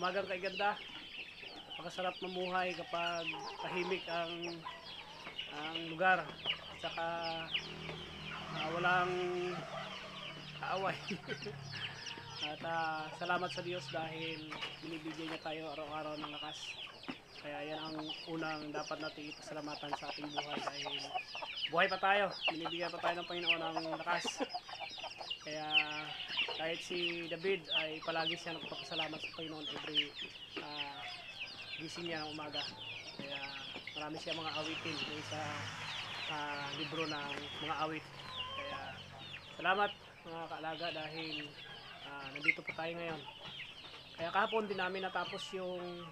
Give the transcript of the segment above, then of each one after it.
umagang kay ganda. Napakasarap mamuhay kapag tahimik ang lugar. At saka walang kaaway. At salamat sa Diyos dahil binibigyan niya tayo araw-araw ng lakas. Kaya yan ang unang dapat natin ipasalamatan sa ating buhay dahil buhay pa tayo. Binibigyan pa tayo ng Panginoon ng lakas. Kaya kahit si David ay palagi siya nagpapasalamat sa Panginoon every gising niya ng umaga. Kaya marami siya mga awitin sa libro ng mga awit. Kaya salamat mga kaalaga dahil nandito pa tayo ngayon. Kaya kahapon din namin natapos yung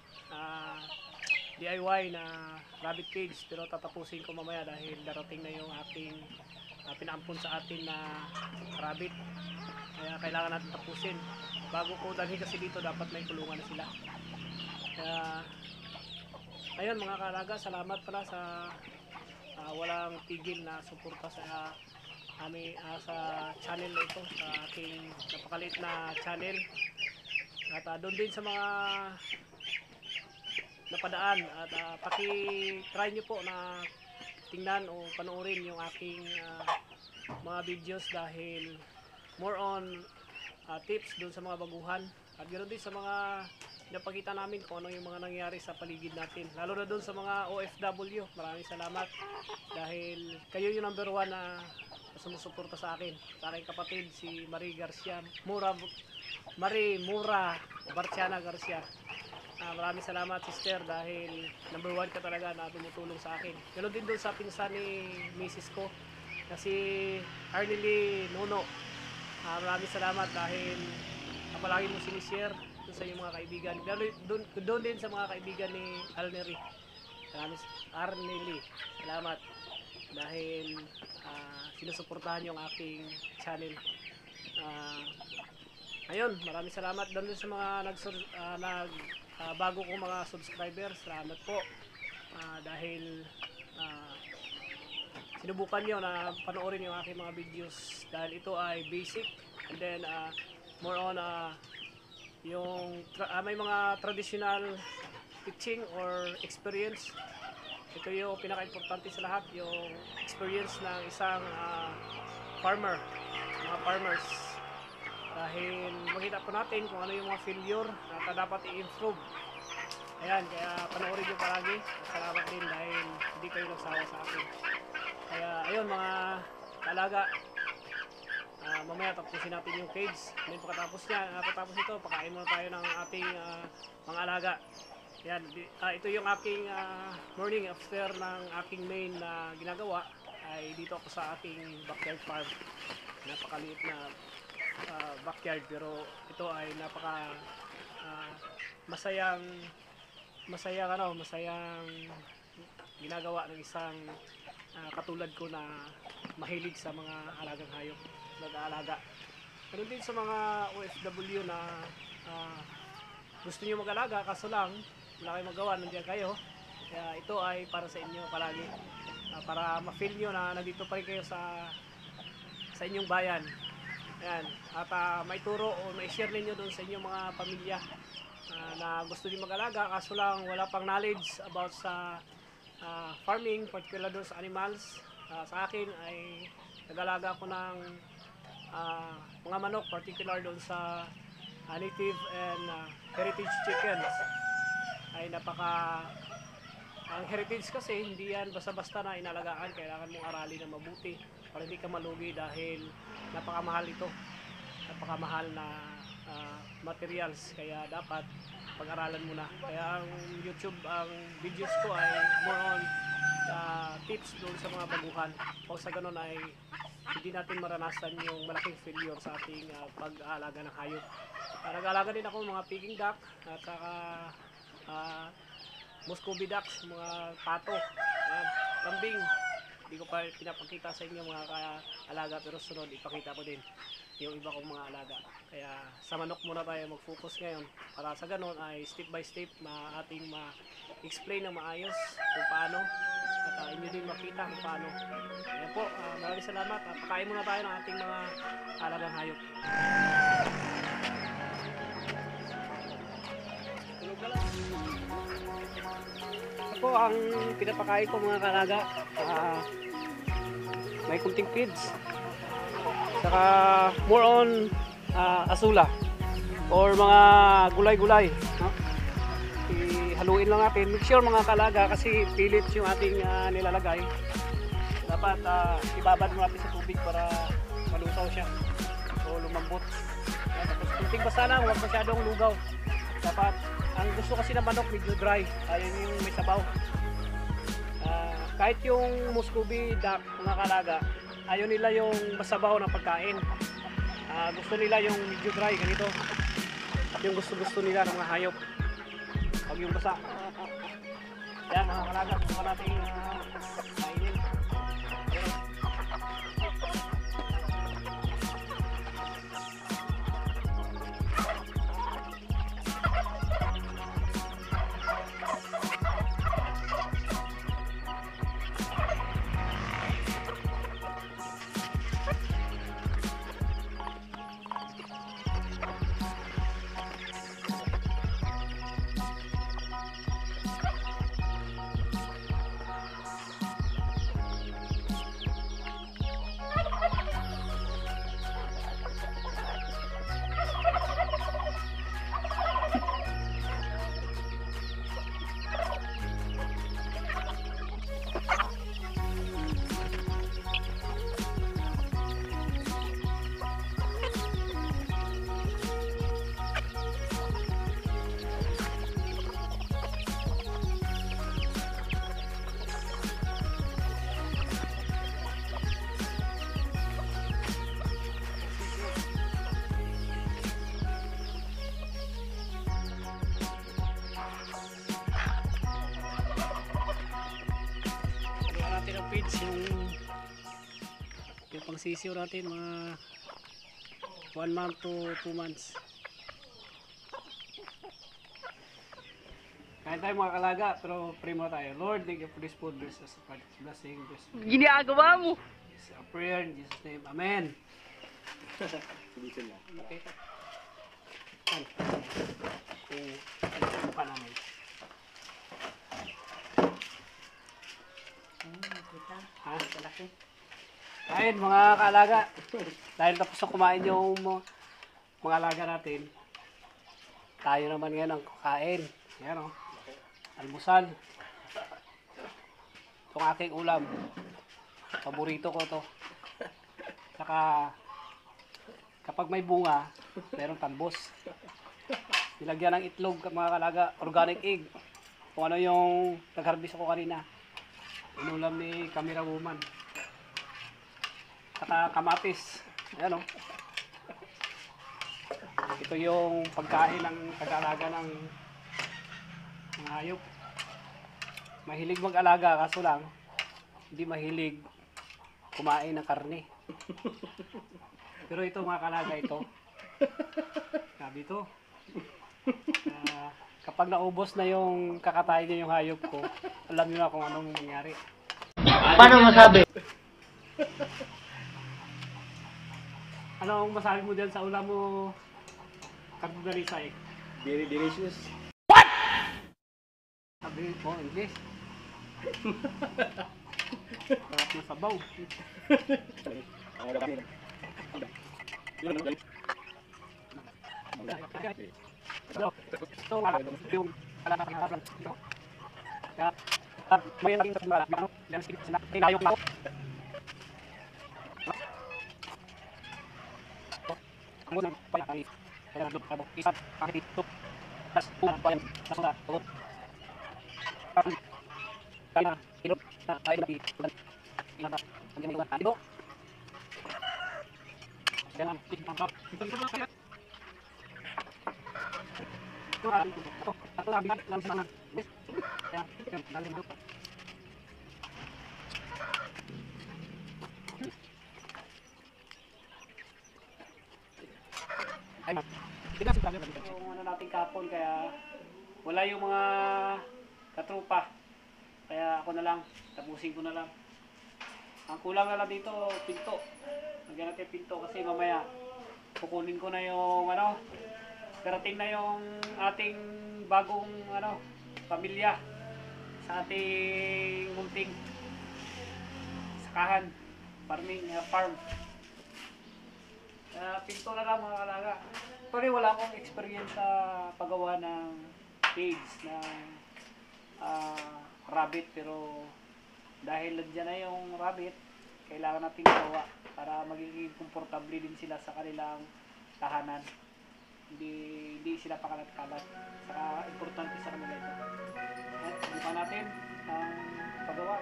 DIY na rabbit cage, pero tatapusin ko mamaya dahil darating na yung ating pinaampun sa atin na rabbit. Kaya kailangan natin tapusin. Bago ko dalhin kasi dito dapat may kulungan na sila. Kaya ayun mga kaalaga, salamat pala sa walang tigil na suporta sa sa channel na ito, sa aking napakaliit na channel. At doon din sa mga napadaan at paki-try nyo po na tingnan o panoorin yung aking mga videos dahil more on tips doon sa mga baguhan at ganoon din sa mga napakita namin kung ano yung mga nangyari sa paligid natin, lalo na doon sa mga OFW. Maraming salamat dahil kayo yung number 1 na sumusuporta sa akin, sa aking kapatid si Marie Mura Barciana Garcia. Maraming salamat sister dahil number 1 ka talaga na tumutulong sa akin. Ganoon din doon sa pinsan ni Mrs. ko na si Arnely Nono. Maraming salamat dahil palagi mo sinishare doon sa iyong mga kaibigan. Doon din sa mga kaibigan ni Arnely. Salamat dahil sinusuportahan yung aking channel. Ayun, maraming salamat doon sa mga bago kong mga subscribers. Salamat po dahil sinubukan nyo na panoorin yung aking mga videos dahil ito ay basic and then more on yung may mga traditional teaching or experience. Ito yung pinaka-importante sa lahat, yung experience ng isang farmer, mga farmers. Dahil makita po natin kung ano yung mga failure na dapat i-improve. Ayan, kaya panoorin nyo palagi. Salamat din dahil hindi kayo nagsawa sa akin. Kaya ayun mga kaalaga, mamaya tapusin natin yung cage. Then pagkatapos ito, pakain muna tayo ng ating mga alaga. Yan, ito yung aking morning after ng aking main na ginagawa ay dito ako sa aking backyard farm. Napakaliit na backyard pero ito ay napaka masayang ginagawa ng isang katulad ko na mahilig sa mga alagang hayop, nag-aalaga. Ano din sa mga OFW na gusto niyo mag-alaga kaso lang wala kayong magawa, nandiyan kayo. Kaya ito ay para sa inyo palagi. Para ma-feel nyo na nandito pa rin kayo sa inyong bayan. Ayan. At maituro o ma-share ninyo doon sa inyong mga pamilya na gusto din mag-alaga kaso lang wala pang knowledge about sa farming, particular doon sa animals. Sa akin ay nag-alaga ako ng mga manok, particular doon sa native and heritage chickens. Ay ang heritage kasi hindi yan basta-basta na inalagaan, kailangan mong aralin na mabuti para hindi ka malugi dahil napakamahal ito, napakamahal na materials, kaya dapat pag-aralan mo na. Kaya ang YouTube, ang videos ko ay more on tips doon sa mga baguhan. Kung sa ganun ay hindi natin maranasan yung malaking failure sa ating pag-aalaga ng hayop. Nag-aalaga din ako mga Peking duck at saka Muscovy ducks, mga pato, kambing. Hindi ko pa pinapakita sa inyo mga alaga, pero sunod ipakita ko din yung iba kong mga alaga. Kaya sa manok muna tayo mag-focus ngayon para sa ganun ay step by step ating ma-explain ng maayos kung paano at inyo din makita kung paano. Kaya po, maraming salamat. Pakain muna tayo ng ating mga alagang hayop. Ako ang pinapakain ko mga kalaga, may kunting feeds. Saka more on asula or mga gulay-gulay. No? Ihaluin lang natin. Make sure mga kalaga kasi pilit yung ating nilalagay. Dapat ibabad mo natin sa tubig para malusaw siya o lumambot. Tapos kunting basa lang, huwag masyadong lugaw. Dapat, ang gusto kasi ng manok medyo dry, ayun yung may sabaw. Kahit yung Muscovy duck, mga kalaga, ayaw nila yung masabaw na pagkain. Gusto nila yung medyo dry, ganito. Yung gusto nila ng mga hayop. Pag yung basa. Yan mga kalaga, gusto natin kainin. Feeds yung pangsisiw natin mga 1 month to 2 months. Kain tayo mga kalaga, pero pray mo tayo. Lord, thank you for this food. Bless us, blessing. Ginagawa mo. It's a prayer in Jesus' name. Amen. Okay. Kung pa namin. Ha? Malaki. Kain mga kaalaga. Dahil tapos na kumain yung mga alaga natin, tayo naman ngayon ang kakain. Yan o. Almusal. Itong aking ulam. Paborito ko to. Saka kapag may bunga, merong talbos. Nilagyan ng itlog mga kaalaga. Organic egg. Kung ano yung nag-harvest ako kanina. Inulam ni Camera Woman. Saka kamatis. Ayan o. Ito yung pagkain ng pag-alaga ng mga hayop. Mahilig mag-alaga, kaso lang hindi mahilig kumain ng karne. Pero ito mga kalaga ito. Sabi ito. Kapag naubos na yung kakatayin niya yung hayop ko, alam niyo na kung anong nangyari. Paano masabi? Anong masabi mo dyan sa ulam mo, Carbonarisay? Very delicious. What? Sabi mo, English. Sarap na sabaw. Ito nga, yung alakakakaran. Kaya, may naging sa mga ano, yan sila, tinayok na ako. Ang unang pala kami, kaya naglup ka mo, isang pakitito, tas unang pala, nasulat, tugot. Kaya na, ilog, na tayo na ilan, ilan na, ang gamay ilan, ito. Kaya na, isang pangkap, ito na, Ito lang lang sana. Ya, dalim dulu. Ay, kita sih kami. Yung ano nating kapon kaya wala yung mga katrupa. Kaya ako na lang, tapusin ko na lang. Ang kulang na lang dito, pinto. Lagyan natin pinto kasi mamaya kukunin ko na yung ano, darating na yung ating bagong pamilya sa ating munting sakahan, farm. Pinto na lang mga kalaga. Actually, wala akong experience sa paggawa ng cage na rabbit, pero dahil nandiyan na yung rabbit, kailangan natin gawa para magiging komportable din sila sa kanilang tahanan. Hindi sila pakalat-kalat. Saka importante sa kanila ito. At simulan natin ang paggawa.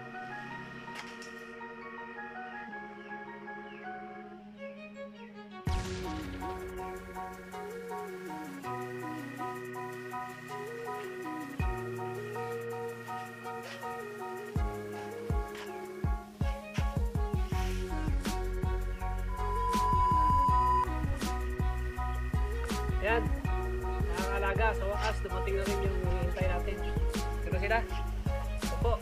Ayan, nakakalaga. Sa wakas, dumating na rin yung hintay natin. Pero sila, ito po.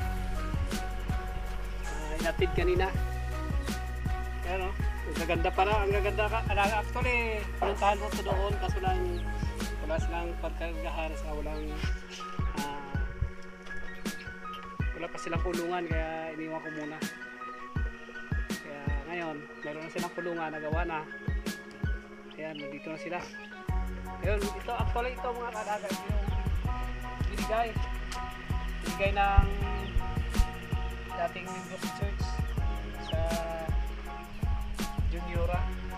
Inatid kanina. Ayan o, ang gaganda para. Ang gaganda ka. Actually, pinuntahan ko ito doon kaso lang wala silang pagkagahan sa wala pa silang kulungan, kaya iniwan ko muna. Kaya ngayon, meron na silang kulungan, nagawa na. Ayan, dito na sila. Ayun, ito actually ito mga kalaga yung binigay ng dating member sa church sa Juniora.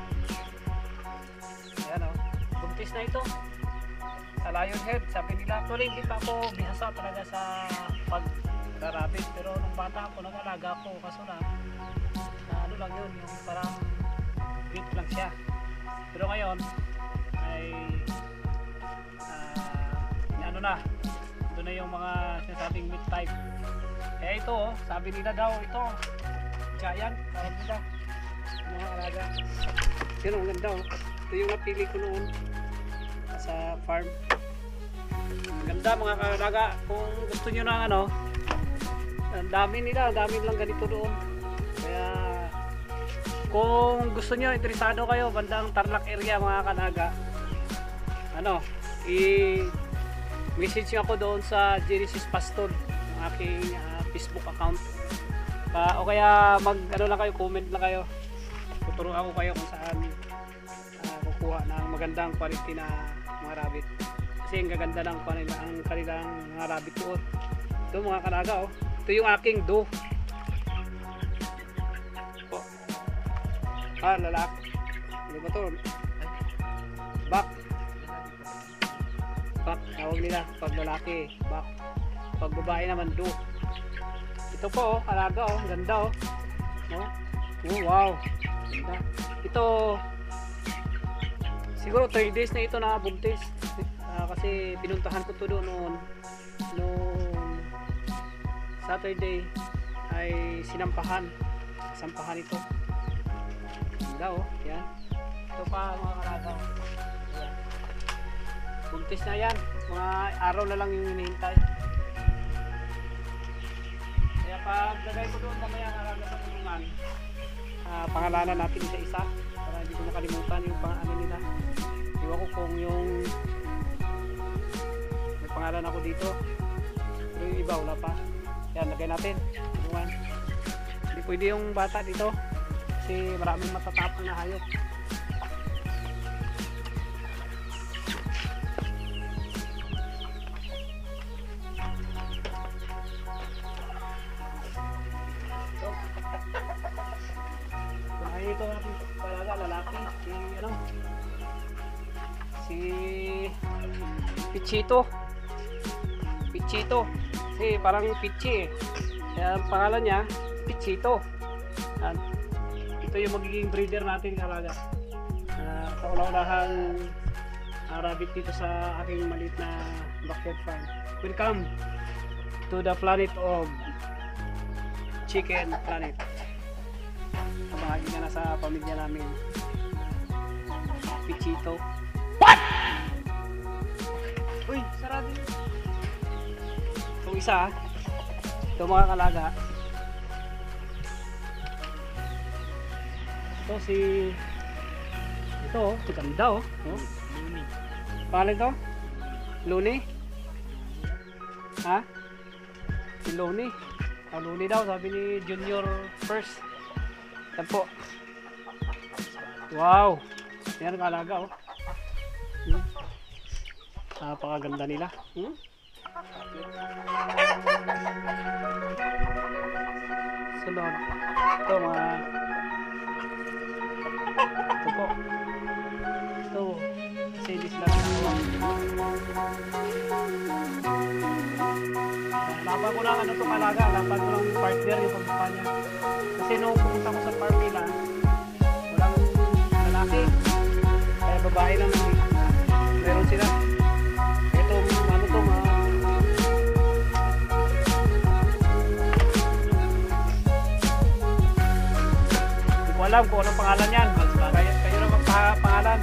Ayan o, buntis na ito sa Lionhead. Sabi nila, actually hindi pa ako bihasa talaga sa pag-rabbit, pero nung bata ako nag-alaga ako, kaso na ano lang yun, yung parang bit lang siya. Pero ngayon ay ito na yung mga sinasabing meat type. Eh ito sabi nila daw ito giant, tawag nila mga alaga. Pero ang ganda ito yung napili ko noon sa farm. Ang ganda mga alaga. Kung gusto nyo ng ang dami lang ganito doon. Kaya kung gusto nyo, interesado kayo bandang Tarlac area mga kalaga, i-message nyo ako doon sa Genesis Pastor, ang aking Facebook account. O kaya lang kayo, comment lang kayo. Tuturuan ko kayo kung saan kukuha ng magandang quality na mga rabbit. Kasi ang gaganda lang ang kanilang mga rabbit doon. Ito mga kalaga ito yung aking do. Lalaki. Ano ba ito? Back. Back. Tawag nila. Pag lalaki, back. Pag babae naman, do. Ito po, alaga ganda no? Oh, wow. Ganda. Ito, siguro 3 days na ito na buntis. Kasi pinuntahan ko to doon noong Saturday ay sampahan ito. Ganda yan. Ito pa mga kalaga. Ayan. Buntis na yan. Mga araw na lang yung hinihintay. Kaya pag lagay ko doon mamaya kalaga sa tulungan, pangalanan natin isa-isa para hindi ko nakalimutan yung pangalan nila. Iwan ko kung yung may pangalan ako dito. Pero yung iba wala pa. Yan, lagay natin. Tulungan. Hindi pwede yung bata dito. Kasi maraming matatapang na hayop. Ito natin talaga lalaki. Si Pichito. Kasi parang Pichi Kaya ang pangalan niya Pichito. Ito yung magiging breeder natin kalaga. Sa una-unahang rabbit dito sa aking maliit na backyard farm. Welcome to the planet of Chicken Planet. Kabahagi ka na sa pamilya namin. Pichito. What? Uy, sarado yun. Itong isa, ito mga kalaga. Ito, ganda Luni. Pangalan ito? Luni? Ha? Si Luni? Luni daw, sabi ni Junior first. Yan po. Wow! Yan ang alaga, oh. Napakaganda nila. Sunod. Ito mga... Ito po. Ito. Mercedes lang ako. Laban ko lang ano itong alaga. Laban ko lang yung partner, yung pagmukha niya. Kasi nung pumunta ko sa farm nila, walang lalaki. Kaya babae lang meron sila. Ito, ano to, hindi ko alam kung anong pangalan yan. Kayo na magpangalan.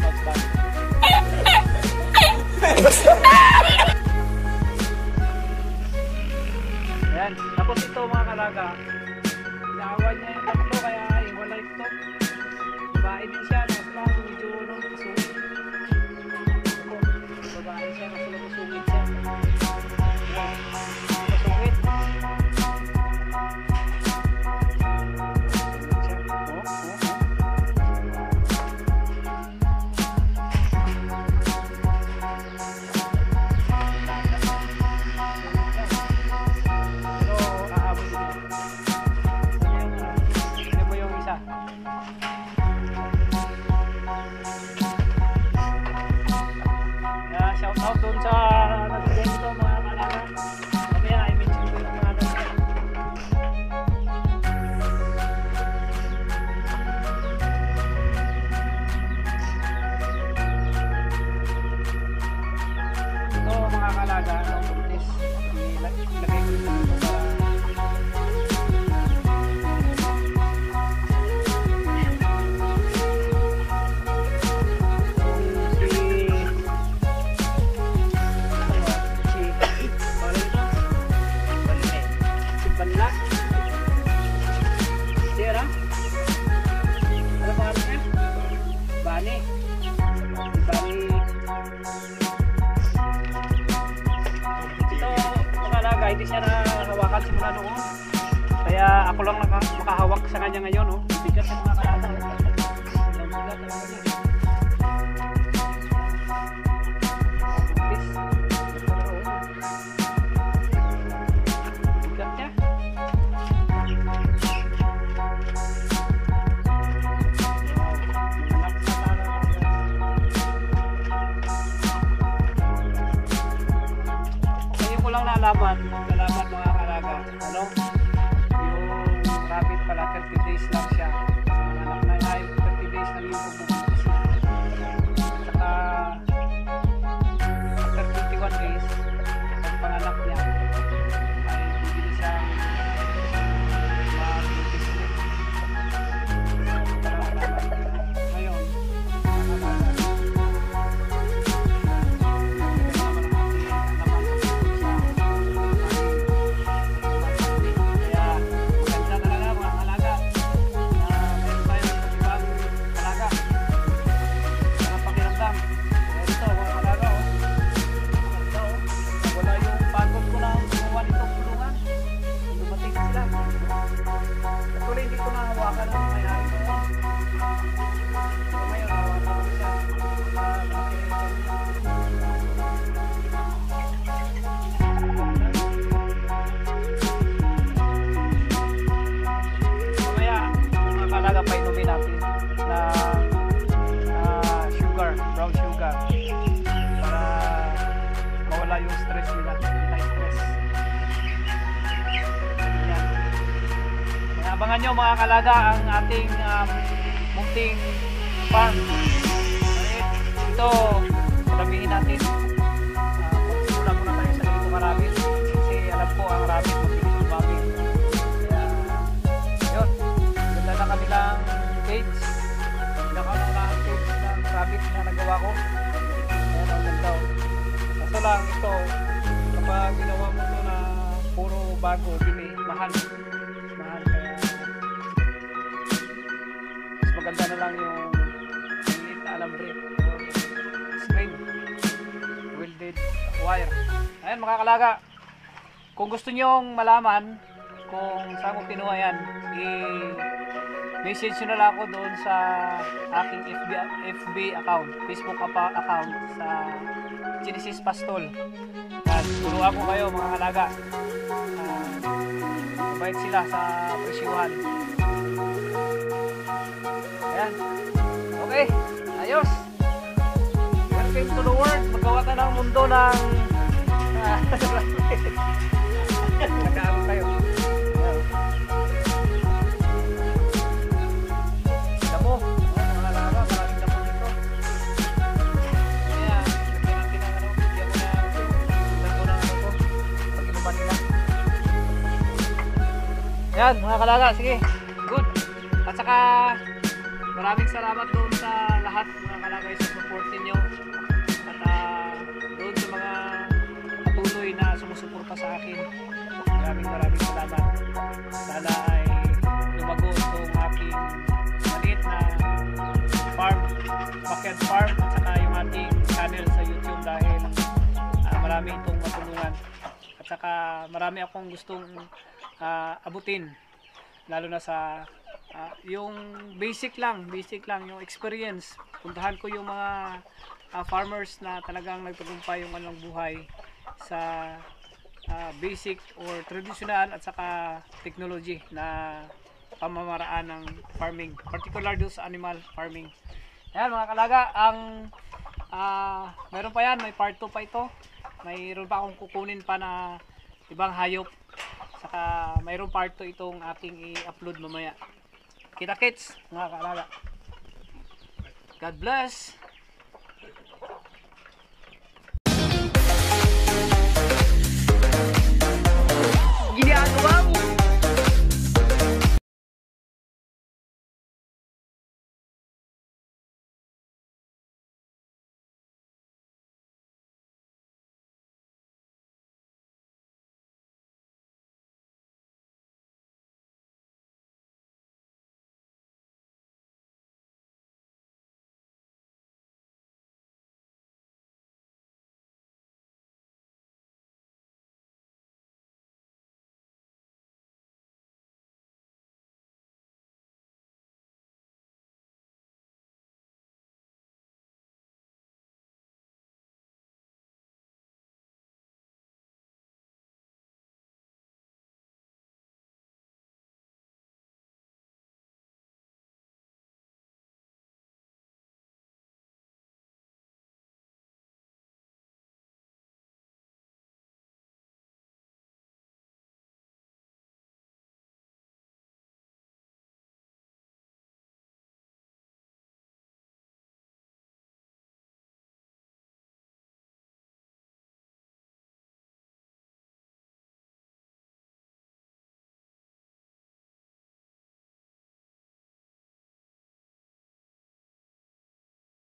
Ayan. Tapos ito mga kalaga, inaawan niya yung tatlo kaya iwalay ito. Babae din siya, mas medyo masungit. Babae siya, masungit siya. Masungit. Shout out doon sa nabigyan dito mga kalaga. Mamaya i-mention ko yung mga nabigyan. Ito mga kalaga, buntis. Ilagay ko dito para hindi siya nahawakan simula noon. Kaya ako lang makahawak sa kanya ngayon. Oh. Bigat sa mga kalata. Bigat talaga niya. Bigat niya. Ngayon ko lang nalaman mga kalaga, ano, yung rabbit pala 30 days lang siya. Anak na ay 30 days lang yung pagbubutis niya. Saka after 21 days, pag panganak niya, ay bibili siyang butis niya. Ngayon, mga kalaga, painumin natin na sugar, brown sugar para mawala yung stress nila, anti-stress. Yan. Abangan nyo mga kalaga ang ating munting farm. Ito, sabihin natin pagsimula muna tayo sa ganito maraming kasi alam ko ang rabbit mabilis lumamig. Yun, ganda na kanilang cage. Pinakalang na ang cage ng rabbit na nagawa ko. Ayan, ang ganda. Kaso lang ito, kapag ginawa mo ito na puro bago, bili, mahal. Mahal, kaya mas maganda na lang yung maliit na alambre. Screen. Welded. wire. Ayan mga kalaga, kung gusto nyong malaman kung saan ko kinuha yan, i-message nyo na lang ako doon sa aking FB account, Facebook account sa Genesis Pastol. At tulungan ko kayo mga kalaga. Mabait sila sa presyuhan. Ayan. Okay, ayos. Welcome to the world. Magawa ka ng mundo ng nagkaano kayo. Damo. Mga kalaga, maraming damo dito. Kaya, bigyan ko na ano ko. Pag-inuman nila. Ayan, mga kalaga, sige. Good. At saka, maraming salamat doon sa lahat mga kalaga sa support ninyo. At doon sa mga patuloy na sumusuporta sa akin. Maraming salamat. Sana ay lumago itong aking maliit na farm, backyard farm, at saka yung ating channel sa YouTube dahil marami itong matulungan. At saka marami akong gustong abutin, lalo na sa yung basic lang yung experience. Puntahan ko yung mga farmers na talagang nagtagumpay yung kanilang buhay sa basic or traditional at saka technology na pamamaraan ng farming, particular doon sa animal farming. Ayan mga kalaga, ang meron pa yan, may part 2 pa ito. Mayroon pa akong kukunin pa na ibang hayop. Saka mayroon part 2 itong aking i-upload mamaya. Kita-kits mga kalaga. God bless. Ginagawa mo.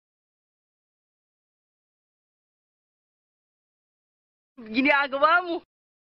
Ginagawa mo.